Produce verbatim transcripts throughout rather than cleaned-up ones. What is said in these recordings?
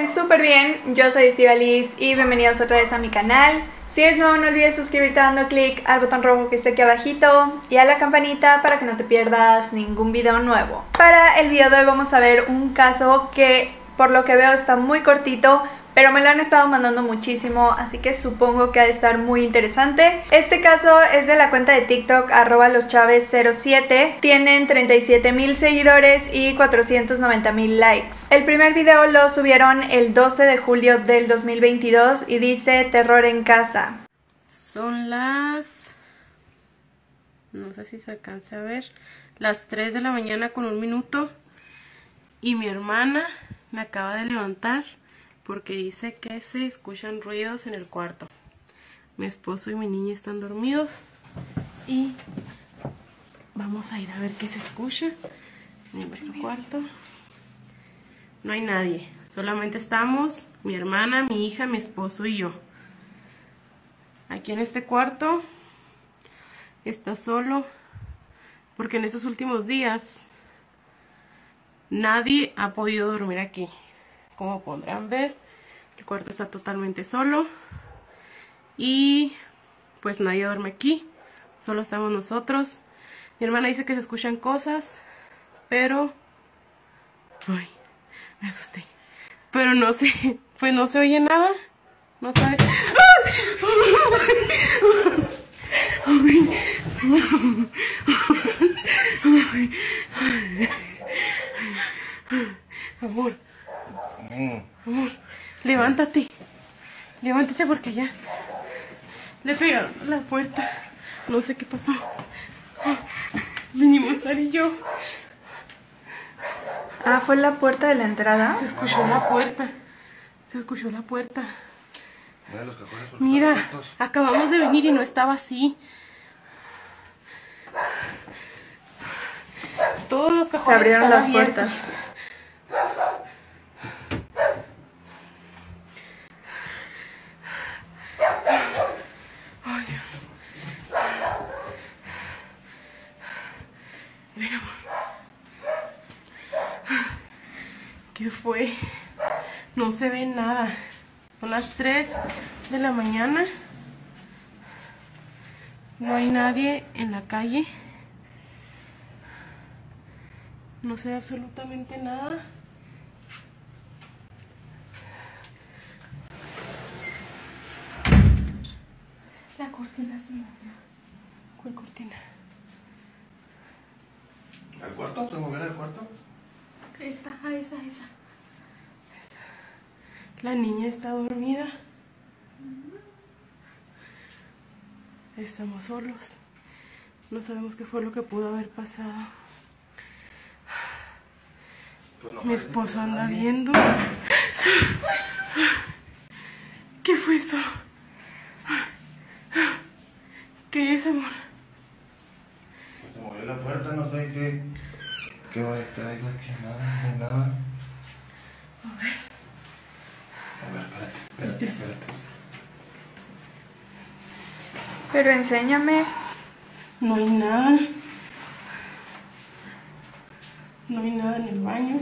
estén súper bien, yo soy Estíbaliz y bienvenidos otra vez a mi canal. Si eres nuevo no olvides suscribirte dando clic al botón rojo que está aquí abajito y a la campanita para que no te pierdas ningún video nuevo. Para el video de hoy vamos a ver un caso que por lo que veo está muy cortito, pero me lo han estado mandando muchísimo, así que supongo que ha de estar muy interesante. Este caso es de la cuenta de TikTok arroba loschavez cero siete. Tienen treinta y siete mil seguidores y cuatrocientos noventa mil likes. El primer video lo subieron el doce de julio del dos mil veintidós y dice terror en casa. Son las... no sé si se alcanza a ver, las tres de la mañana con un minuto. Y mi hermana me acaba de levantar porque dice que se escuchan ruidos en el cuarto. Mi esposo y mi niña están dormidos y vamos a ir a ver qué se escucha en el cuarto. No hay nadie, solamente estamos mi hermana, mi hija, mi esposo y yo. Aquí en este cuarto está solo porque en estos últimos días nadie ha podido dormir aquí. Como podrán ver, el cuarto está totalmente solo y pues nadie duerme aquí, solo estamos nosotros. Mi hermana dice que se escuchan cosas, pero... ay, me asusté. Pero no sé, pues no se oye nada, no sabe... Amor, amor, levántate, levántate porque ya le pegaron a la puerta, no sé qué pasó, vinimos Sara y yo. Ah, ¿fue la puerta de la entrada? Se escuchó la puerta, se escuchó la puerta. Mira, acabamos de venir y no estaba así. Todos los cajones se abrieron las abiertos. puertas. Ay, Dios. Ven, amor. ¿Qué fue? No se ve nada. Son las tres de la mañana. No hay nadie en la calle. No se ve absolutamente nada. La cortina se movió. ¿Cuál cortina? ¿Al cuarto? ¿Tengo que ver el cuarto? Esta, ah, esa, esa. Esa. La niña está dormida. Estamos solos. No sabemos qué fue lo que pudo haber pasado. Pues no, mi esposo anda viendo. ¿Qué fue eso? ¿Qué es, amor? Pues se movió la puerta, no sé qué. ¿Qué va a estar ahí? Nada, no hay nada. A ver. A ver, espérate, espérate, espérate. Pero enséñame. No hay nada. No hay nada en el baño.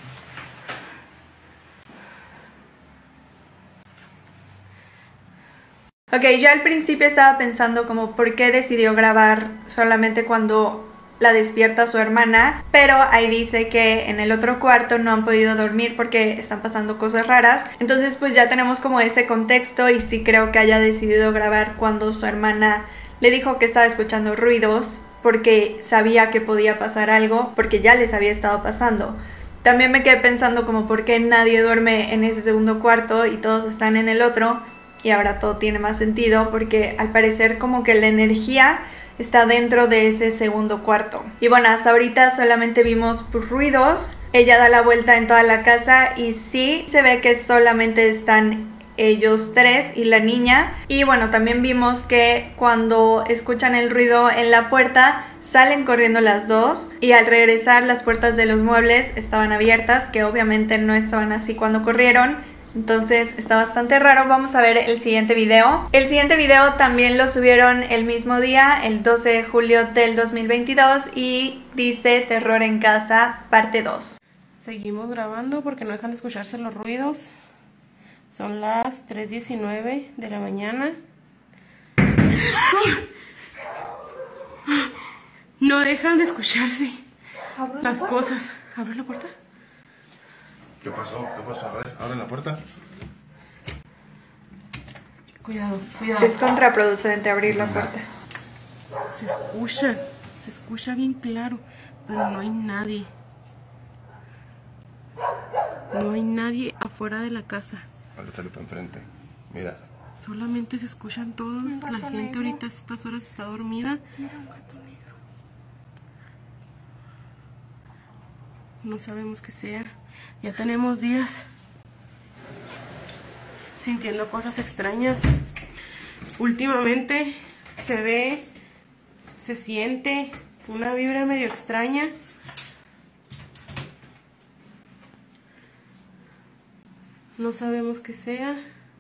Ok, yo al principio estaba pensando como por qué decidió grabar solamente cuando la despierta su hermana, pero ahí dice que en el otro cuarto no han podido dormir porque están pasando cosas raras. Entonces pues ya tenemos como ese contexto y sí creo que haya decidido grabar cuando su hermana le dijo que estaba escuchando ruidos porque sabía que podía pasar algo, porque ya les había estado pasando. También me quedé pensando como por qué nadie duerme en ese segundo cuarto y todos están en el otro, y ahora todo tiene más sentido porque al parecer como que la energía está dentro de ese segundo cuarto. Y bueno, hasta ahorita solamente vimos ruidos. Ella da la vuelta en toda la casa y sí se ve que solamente están ellos tres y la niña. Y bueno, también vimos que cuando escuchan el ruido en la puerta salen corriendo las dos, y al regresar las puertas de los muebles estaban abiertas, que obviamente no estaban así cuando corrieron. Entonces está bastante raro. Vamos a ver el siguiente video. El siguiente video también lo subieron el mismo día, el doce de julio del dos mil veintidós, y dice terror en casa parte dos. Seguimos grabando porque no dejan de escucharse los ruidos. Son las tres diecinueve de la mañana. No dejan de escucharse las cosas. ¿Abre la puerta? ¿Qué pasó? ¿Qué pasó? A ver, abre la puerta. Cuidado, cuidado. Es contraproducente abrir la puerta. Se escucha, se escucha bien claro, pero no hay nadie. No hay nadie afuera de la casa. Ahora sale para enfrente. Mira. Solamente se escuchan todos. La gente ahorita a estas horas está dormida. No sabemos qué sea. Ya tenemos días sintiendo cosas extrañas. Últimamente se ve, se siente una vibra medio extraña. No sabemos qué sea.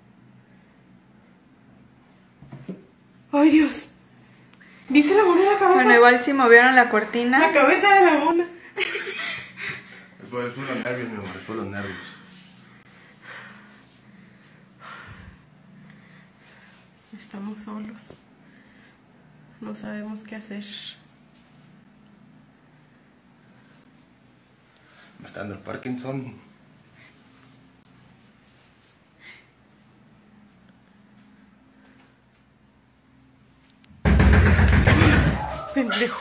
¡Ay, Dios! ¿Viste la mona en la cabeza? Bueno, igual si movieron la cortina. La cabeza de la mona. Es por, es por los nervios, mi amor, es por los nervios. Estamos solos. No sabemos qué hacer. Me está dando el Parkinson. Pendejo.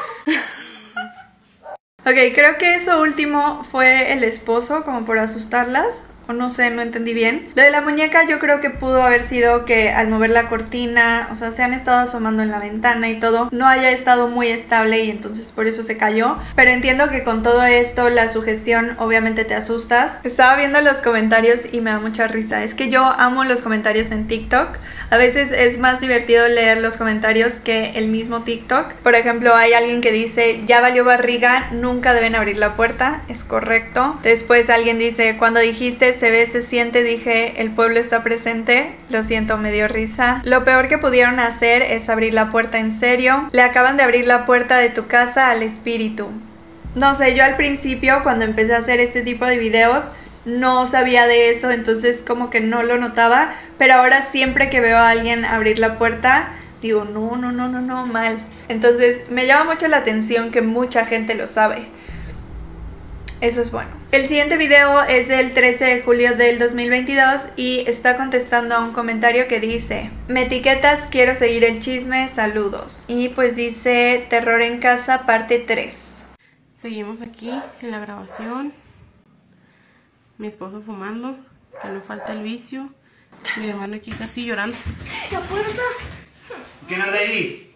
Ok, creo que eso último fue el esposo, como por asustarlas. O no sé, no entendí bien. Lo de la muñeca yo creo que pudo haber sido que al mover la cortina, o sea, se han estado asomando en la ventana y todo, no haya estado muy estable y entonces por eso se cayó. Pero entiendo que con todo esto, la sugestión, obviamente te asustas. Estaba viendo los comentarios y me da mucha risa. Es que yo amo los comentarios en TikTok. A veces es más divertido leer los comentarios que el mismo TikTok. Por ejemplo, hay alguien que dice, ya valió barriga, nunca deben abrir la puerta. Es correcto. Después alguien dice, cuando dijiste se ve, se siente, dije, el pueblo está presente. Lo siento, me dio risa. Lo peor que pudieron hacer es abrir la puerta en serio. Le acaban de abrir la puerta de tu casa al espíritu. No sé, yo al principio cuando empecé a hacer este tipo de videos no sabía de eso, entonces como que no lo notaba, pero ahora siempre que veo a alguien abrir la puerta digo, no, no, no, no, no, mal. Entonces me llama mucho la atención que mucha gente lo sabe. Eso es bueno. El siguiente video es del trece de julio del dos mil veintidós y está contestando a un comentario que dice, me etiquetas, quiero seguir el chisme, saludos. Y pues dice, terror en casa parte tres. Seguimos aquí en la grabación. Mi esposo fumando, que no falta el vicio. Mi hermano aquí casi llorando. ¡La puerta! ¿Quién anda ahí?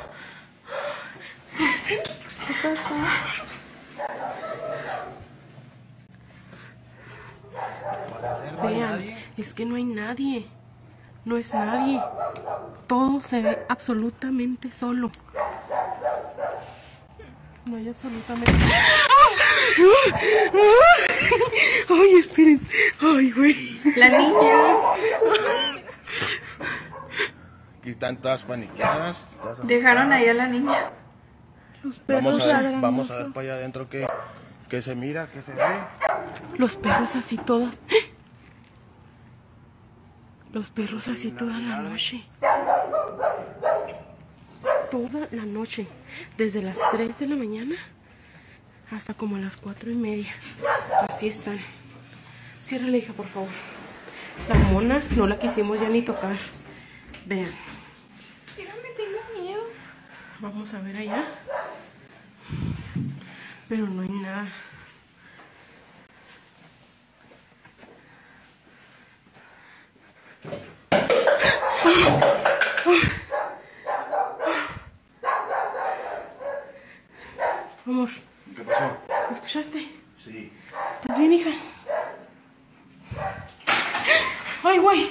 ¿Qué pasó? Vean, es que no hay nadie. No es nadie. Todo se ve absolutamente solo. No hay absolutamente... Ay, esperen. Ay, güey. La niña. Aquí están todas paniqueadas. Todas Dejaron ahí a la niña. Los perros Vamos a ver, ladran vamos a mucho. ver para allá adentro qué, qué se mira, qué se ve. Los perros así toda. Los perros así toda la noche. Toda la noche. Desde las tres de la mañana hasta como a las cuatro y media. Así están. Ciérrale, hija, por favor. La mona no la quisimos ya ni tocar. Vean. Mírame, tengo miedo. Vamos a ver allá. Pero no hay nada. Amor, ¿Qué pasó? ¿escuchaste? Sí. ¿Estás bien, hija? ¡Ay, güey!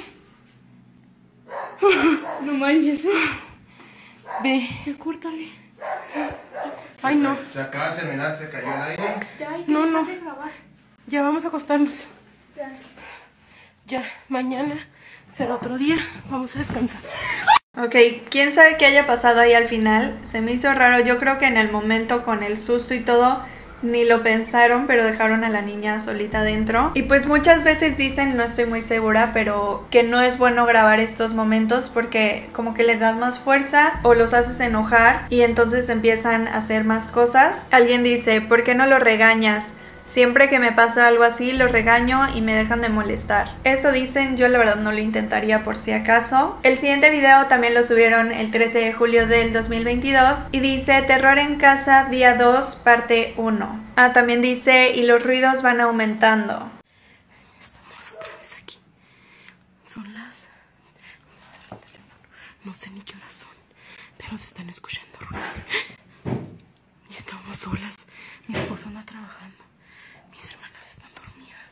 No manches, ¿eh? Ve, ya córtale. Ay, no. Se acaba de terminar, se cayó el aire. Ya hay que No, dejar no. de grabar. Ya vamos a acostarnos. Ya. Ya, mañana será otro día. Vamos a descansar. Ok, quién sabe qué haya pasado ahí al final. Se me hizo raro. Yo creo que en el momento con el susto y todo ni lo pensaron, pero dejaron a la niña solita adentro. Y pues muchas veces dicen, no estoy muy segura, pero que no es bueno grabar estos momentos porque como que les das más fuerza o los haces enojar y entonces empiezan a hacer más cosas. Alguien dice, ¿por qué no lo regañas? Siempre que me pasa algo así, los regaño y me dejan de molestar. Eso dicen, yo la verdad no lo intentaría por si acaso. El siguiente video también lo subieron el trece de julio del dos mil veintidós y dice, terror en casa día dos, parte uno. Ah, también dice, y los ruidos van aumentando. Estamos otra vez aquí. Son las... ¿Dónde está el teléfono? No sé ni qué horas son, pero se están escuchando ruidos. Y estamos solas. Mi esposo anda trabajando. Mis hermanas están dormidas.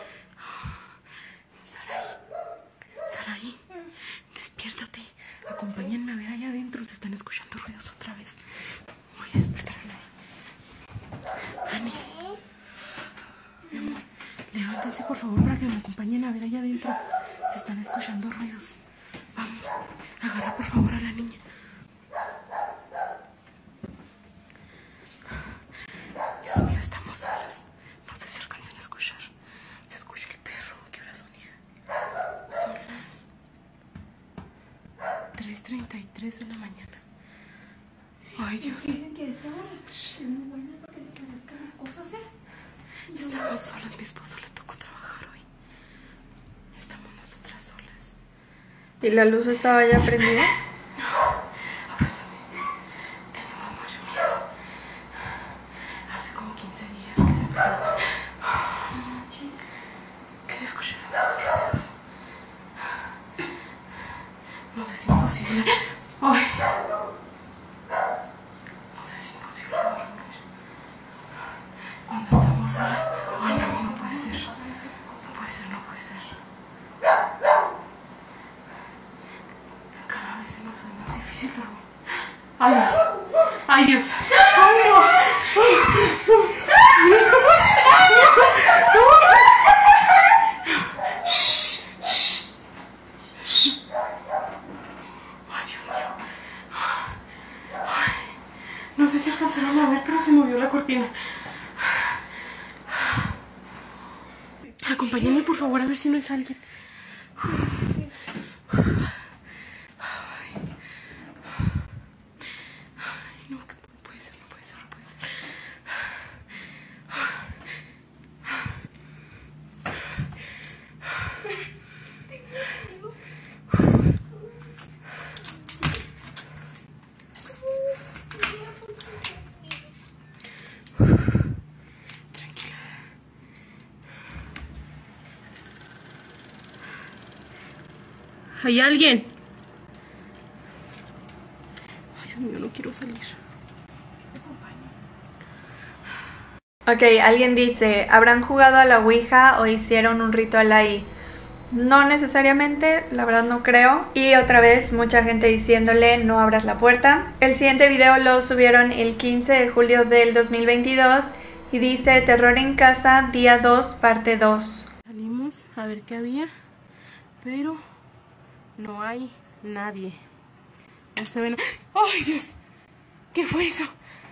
Saraí, Saraí, despiértate. Acompáñenme a ver allá adentro. Se están escuchando ruidos otra vez. Voy a despertar a Ani. Ani, mi amor, levántense por favor para que me acompañen a ver allá adentro. Se están escuchando ruidos. Vamos, agarra por favor a la niña. Dios mío, estamos solas. No sé si alcancen a escuchar. Se escucha el perro. ¿Qué horas son, hija? Son las tres treinta y tres de la mañana. Ay, Dios. Dicen que esta hora es muy buena para que se conozcan las cosas, ¿eh? Estamos solas. Mi esposo le tocó trabajar hoy. Estamos nosotras solas. ¿Y la luz estaba ya prendida? Tenemos mucho miedo. Hace como quince días que se empezó que escucharon estos ruidos. No sé si es imposible. Ay. No sé si es imposible dormir. Cuando estamos solas. Ay, no, no puede ser. No puede ser, no puede ser. Cada vez se nos hace más difícil dormir. Ay, Dios. Ay, Dios. Ay, no. Ay, Dios mío. Ay, no sé si alcanzaron a ver, pero se movió la cortina. Acompáñenme por favor a ver si no es alguien. No, que no puede ser, no puede ser, no puede ser. Tranquila. ¿Hay alguien? Ay, Dios mío, no quiero salir. Ok, alguien dice, ¿habrán jugado a la Ouija o hicieron un ritual ahí? No necesariamente, la verdad no creo. Y otra vez mucha gente diciéndole no abras la puerta. El siguiente video lo subieron el quince de julio del dos mil veintidós y dice terror en casa día dos parte dos. Salimos a ver qué había, pero no hay nadie. No se ven. ¡Ay, Dios! ¿Qué fue eso?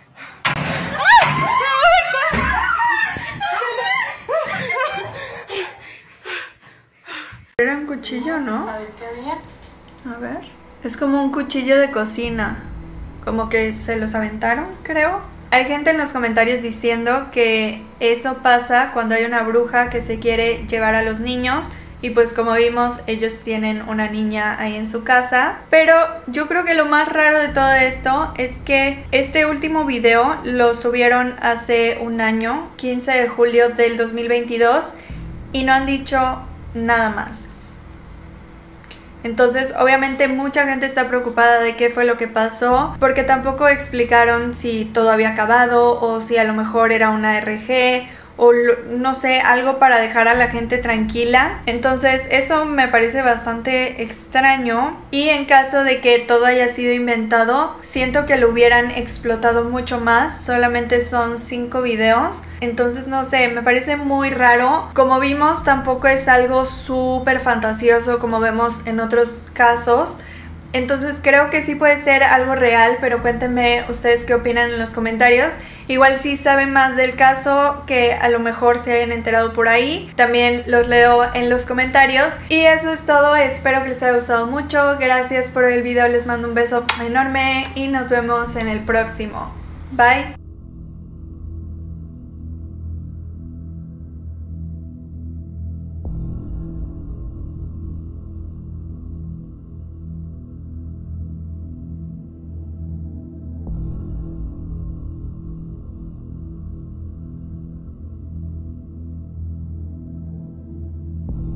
Era un cuchillo, ¿no? A ver qué había. A ver. Es como un cuchillo de cocina. Como que se los aventaron, creo. Hay gente en los comentarios diciendo que eso pasa cuando hay una bruja que se quiere llevar a los niños. Y pues como vimos, ellos tienen una niña ahí en su casa. Pero yo creo que lo más raro de todo esto es que este último video lo subieron hace un año, quince de julio del dos mil veintidós. Y no han dicho nada más. Entonces obviamente mucha gente está preocupada de qué fue lo que pasó, porque tampoco explicaron si todo había acabado o si a lo mejor era una R G o no sé, algo para dejar a la gente tranquila. Entonces eso me parece bastante extraño, y en caso de que todo haya sido inventado, siento que lo hubieran explotado mucho más. Solamente son cinco videos, entonces no sé, me parece muy raro. Como vimos, tampoco es algo súper fantasioso como vemos en otros casos. Entonces creo que sí puede ser algo real, pero cuéntenme ustedes qué opinan en los comentarios. Igual si saben más del caso, que a lo mejor se hayan enterado por ahí, también los leo en los comentarios. Y eso es todo, espero que les haya gustado mucho. Gracias por el video, les mando un beso enorme y nos vemos en el próximo. Bye.